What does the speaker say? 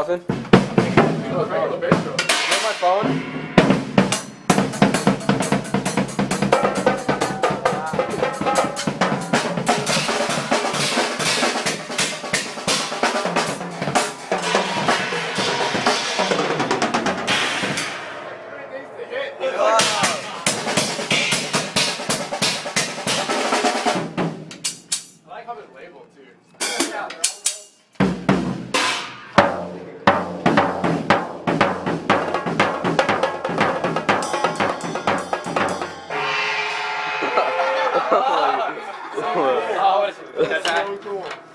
Nothing? Oh, regular bass drum. Where's my phone? I like how they're labeled too. Oh, That's so cool.